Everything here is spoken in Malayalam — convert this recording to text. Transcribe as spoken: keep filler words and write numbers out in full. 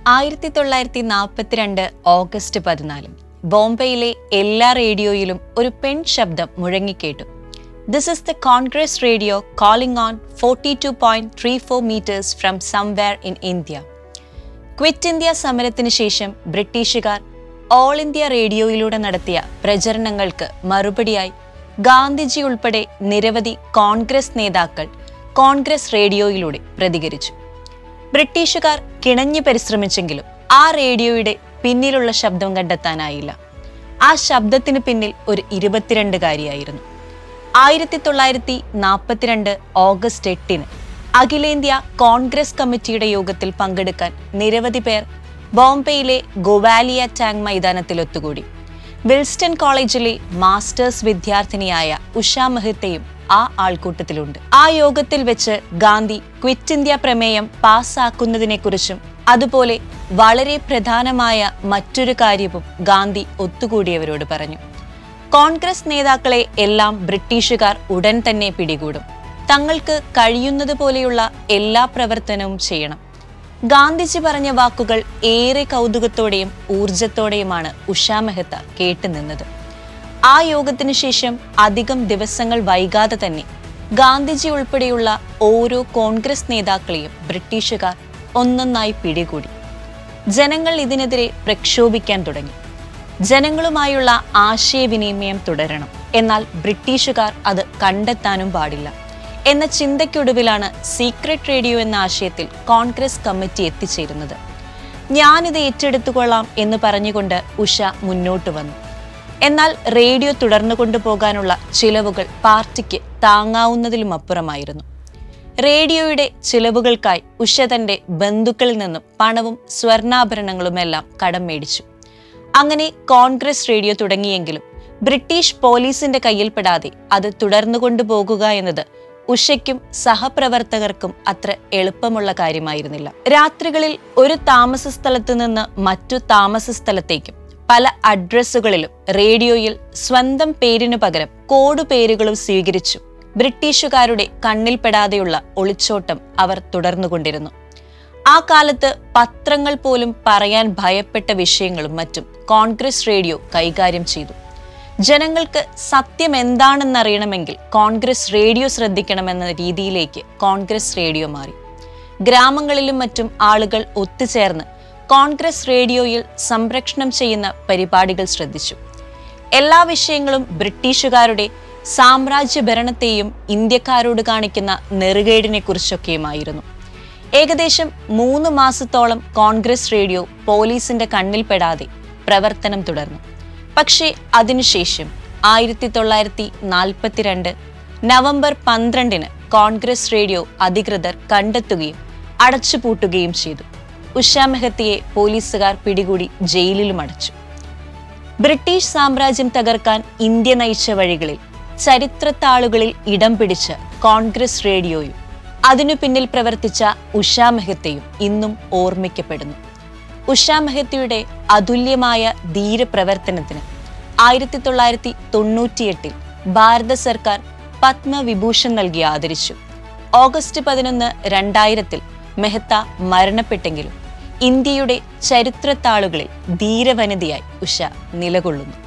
ആയിരത്തി തൊള്ളായിരത്തി നാൽപ്പത്തിരണ്ട് ഓഗസ്റ്റ് പതിനാല് ബോംബെയിലെ എല്ലാ റേഡിയോയിലും ഒരു പെൺ ശബ്ദം മുഴങ്ങിക്കേട്ടു. This is the Congress radio calling on forty-two point three four meters from somewhere in India. Quit India സമരത്തിന് ശേഷം ബ്രിട്ടീഷുകാർ ഓൾ ഇന്ത്യ റേഡിയോയിലൂടെ നടത്തിയ പ്രചരണങ്ങൾക്ക് മറുപടിയായി ഗാന്ധിജി ഉൾപ്പെടെ നിരവധി കോൺഗ്രസ് നേതാക്കൾ കോൺഗ്രസ് റേഡിയോയിലൂടെ പ്രതികരിച്ചു. ബ്രിട്ടീഷുകാർ കിണഞ്ഞു പരിശ്രമിച്ചെങ്കിലും ആ റേഡിയോയുടെ പിന്നിലുള്ള ശബ്ദം കണ്ടെത്താനായില്ല. ആ ശബ്ദത്തിന് പിന്നിൽ ഒരു ഇരുപത്തിരണ്ടുകാരിയായിരുന്നു. ആയിരത്തി തൊള്ളായിരത്തി നാൽപ്പത്തിരണ്ട് ഓഗസ്റ്റ് എട്ടിന് അഖിലേന്ത്യാ കോൺഗ്രസ് കമ്മിറ്റിയുടെ യോഗത്തിൽ പങ്കെടുക്കാൻ നിരവധി പേർ ബോംബെയിലെ ഗോവാലിയ ടാങ് മൈതാനത്തിൽ ഒത്തുകൂടി. വിൽസ്റ്റൺ കോളേജിലെ മാസ്റ്റേഴ്സ് വിദ്യാർത്ഥിനിയായ ഉഷ മെഹ്തയും ആ ആൾക്കൂട്ടത്തിലുണ്ട്. ആ യോഗത്തിൽ വെച്ച് ഗാന്ധി ക്വിറ്റ് ഇന്ത്യ പ്രമേയം പാസ്സാക്കുന്നതിനെക്കുറിച്ചും അതുപോലെ വളരെ പ്രധാനമായ മറ്റൊരു കാര്യവും ഗാന്ധി ഒത്തുകൂടിയവരോട് പറഞ്ഞു. കോൺഗ്രസ് നേതാക്കളെ എല്ലാം ബ്രിട്ടീഷുകാർ ഉടൻ തന്നെ പിടികൂടും. തങ്ങൾക്ക് കഴിയുന്നത് പോലെയുള്ള എല്ലാ പ്രവർത്തനവും ചെയ്യണം. ഗാന്ധിജി പറഞ്ഞ വാക്കുകൾ ഏറെ കൗതുകത്തോടെയും ഊർജത്തോടെയുമാണ് ഉഷ മെഹ്ത കേട്ടുനിന്നത്. ആ യോഗത്തിനു ശേഷം അധികം ദിവസങ്ങൾ വൈകാതെ തന്നെ ഗാന്ധിജി ഉൾപ്പെടെയുള്ള ഓരോ കോൺഗ്രസ് നേതാക്കളെയും ബ്രിട്ടീഷുകാർ ഒന്നൊന്നായി പിടികൂടി. ജനങ്ങൾ ഇതിനെതിരെ പ്രക്ഷോഭിക്കാൻ തുടങ്ങി. ജനങ്ങളുമായുള്ള ആശയവിനിമയം തുടരണം, എന്നാൽ ബ്രിട്ടീഷുകാർ അത് കണ്ടെത്താനും പാടില്ല എന്ന ചിന്തയ്ക്കൊടുവിലാണ് സീക്രട്ട് റേഡിയോ എന്ന ആശയത്തിൽ കോൺഗ്രസ് കമ്മിറ്റി എത്തിച്ചേരുന്നത്. ഞാനിത് ഏറ്റെടുത്തുകൊള്ളാം എന്ന് പറഞ്ഞുകൊണ്ട് ഉഷ മുന്നോട്ട് വന്നു. എന്നാൽ റേഡിയോ തുടർന്നു കൊണ്ടുപോകാനുള്ള ചിലവുകൾ പാർട്ടിക്ക് താങ്ങാവുന്നതിലും അപ്പുറമായിരുന്നു. റേഡിയോയുടെ ചിലവുകൾക്കായി ഉഷ തന്റെ ബന്ധുക്കളിൽ നിന്നും പണവും സ്വർണ്ണാഭരണങ്ങളുമെല്ലാം കടം മേടിച്ചു. അങ്ങനെ കോൺഗ്രസ് റേഡിയോ തുടങ്ങിയെങ്കിലും ബ്രിട്ടീഷ് പോലീസിന്റെ കയ്യിൽപ്പെടാതെ അത് തുടർന്നു കൊണ്ടുപോകുക എന്നത് ഉഷയ്ക്കും സഹപ്രവർത്തകർക്കും അത്ര എളുപ്പമുള്ള കാര്യമായിരുന്നില്ല. രാത്രികളിൽ ഒരു താമസ സ്ഥലത്ത് നിന്ന് മറ്റു താമസ സ്ഥലത്തേക്കും പല അഡ്രസ്സുകളിലും റേഡിയോയിൽ സ്വന്തം പേരിനു പകരം കോഡ് പേരുകളും സ്വീകരിച്ചു ബ്രിട്ടീഷുകാരുടെ കണ്ണിൽപ്പെടാതെയുള്ള ഒളിച്ചോട്ടം അവർ തുടർന്നുകൊണ്ടിരുന്നു. ആ കാലത്ത് പത്രങ്ങൾ പോലും പറയാൻ ഭയപ്പെട്ട വിഷയങ്ങളും മറ്റും കോൺഗ്രസ് റേഡിയോ കൈകാര്യം ചെയ്തു. ജനങ്ങൾക്ക് സത്യം എന്താണെന്നറിയണമെങ്കിൽ കോൺഗ്രസ് റേഡിയോ ശ്രദ്ധിക്കണമെന്ന രീതിയിലേക്ക് കോൺഗ്രസ് റേഡിയോ മാറി. ഗ്രാമങ്ങളിലും മറ്റും ആളുകൾ ഒത്തുചേർന്ന് കോൺഗ്രസ് റേഡിയോയിൽ സംപ്രേഷണം ചെയ്യുന്ന പരിപാടികൾ ശ്രദ്ധിച്ചു. എല്ലാ വിഷയങ്ങളും ബ്രിട്ടീഷുകാരുടെ സാമ്രാജ്യ ഭരണത്തെയും ഇന്ത്യക്കാരോട് കാണിക്കുന്ന നെറുകേടിനെ കുറിച്ചൊക്കെയുമായിരുന്നു. ഏകദേശം മൂന്ന് മാസത്തോളം കോൺഗ്രസ് റേഡിയോ പോലീസിന്റെ കണ്ണിൽപ്പെടാതെ പ്രവർത്തനം തുടർന്നു. പക്ഷേ അതിനുശേഷം ആയിരത്തി തൊള്ളായിരത്തി നാൽപ്പത്തിരണ്ട് നവംബർ പന്ത്രണ്ടിന് കോൺഗ്രസ് റേഡിയോ അധികൃതർ കണ്ടെത്തുകയും അടച്ചുപൂട്ടുകയും ചെയ്തു. ഉഷ മെഹ്തയെ പോലീസുകാർ പിടികൂടി ജയിലിലും അടച്ചു. ബ്രിട്ടീഷ് സാമ്രാജ്യം തകർക്കാൻ ഇന്ത്യ നയിച്ച വഴികളിൽ ചരിത്രത്താളുകളിൽ ഇടം പിടിച്ച കോൺഗ്രസ് റേഡിയോയും അതിനു പിന്നിൽ പ്രവർത്തിച്ച ഉഷ മെഹ്തയും ഇന്നും ഓർമ്മിക്കപ്പെടുന്നു. ഉഷ മെഹ്തയുടെ അതുല്യമായ ധീരപ്രവർത്തനത്തിന് ആയിരത്തി തൊള്ളായിരത്തി തൊണ്ണൂറ്റിയെട്ടിൽ ഭാരത സർക്കാർ പത്മവിഭൂഷൺ നൽകി ആദരിച്ചു. ഓഗസ്റ്റ് പതിനൊന്ന് രണ്ടായിരത്തിൽ മെഹ്ത മരണപ്പെട്ടെങ്കിലും ഇന്ത്യയുടെ ചരിത്രത്താളുകളിൽ ധീരവനിതയായി ഉഷ നിലകൊള്ളുന്നു.